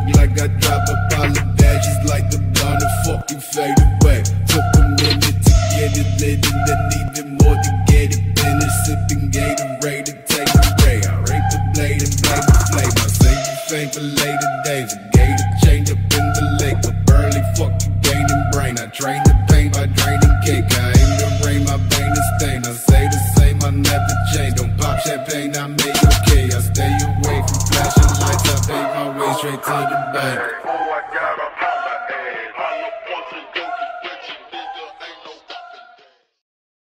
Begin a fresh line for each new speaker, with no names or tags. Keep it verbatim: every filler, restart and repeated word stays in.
look like I drop a pile of badges like the blonde and fucking fade away. Took a minute to get it lit and then even more to get it finished. Sipping Gatorade and take a ray. I rape the blade and blame the flame. I save the fame for later days. A gator change up in the lake. A burly fucking gaining brain. I train the pain by draining cake. I aim to rain, my vein is stained. I say the same, I never change. Don't pop champagne, I make okay. I stay away from flashing lights. I pay my way straight to the bank.